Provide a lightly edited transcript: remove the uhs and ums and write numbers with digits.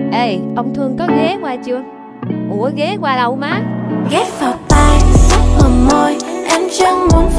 Ê, ông Thương có ghé qua chưa? Ủa ghé qua đâu má? Ghé vào tai, sắp bờ môi, em chẳng muốn